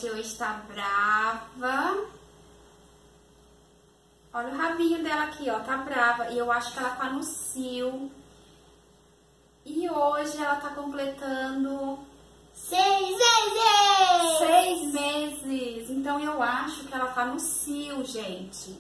Cat hoje tá brava. Olha o rabinho dela aqui, ó, tá brava. E eu acho que ela tá no cio. E hoje ela tá completando 6 meses! 6 meses. Então eu acho que ela tá no cio, gente.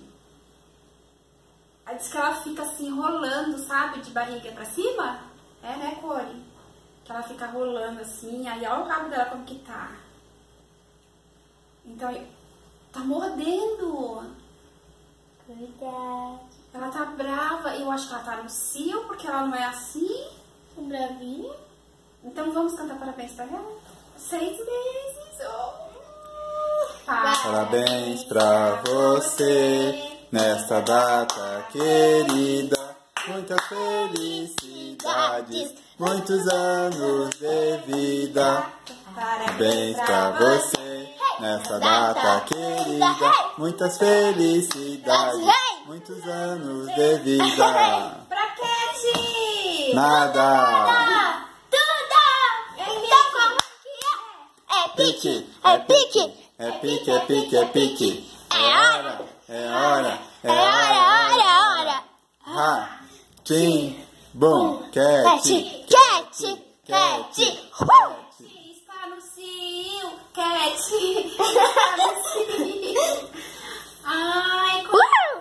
Aí diz que ela fica assim rolando, sabe, de barriga pra cima. É, né, Cori? Que ela fica rolando assim. Aí olha o rabo dela como que tá. Então, tá mordendo. Cuidado. Ela tá brava. Eu acho que ela tá no cio, porque ela não é assim. Bravinha. Então vamos cantar parabéns pra ela? 6 meses. Oh. Parabéns pra você nesta data querida. Muitas felicidades, muitos anos de vida. Parabéns pra você nesta data querida. Muitas felicidades, muitos anos de vida. Pra Cat! Nada! Então como que é? É pique, é pique. É pique, é pique, é pique. É hora, é hora, é hora, é hora. Ha, tim, bum, Cat, cat, cat, cat. Está no cio, Cat! Está no cio! Ai, como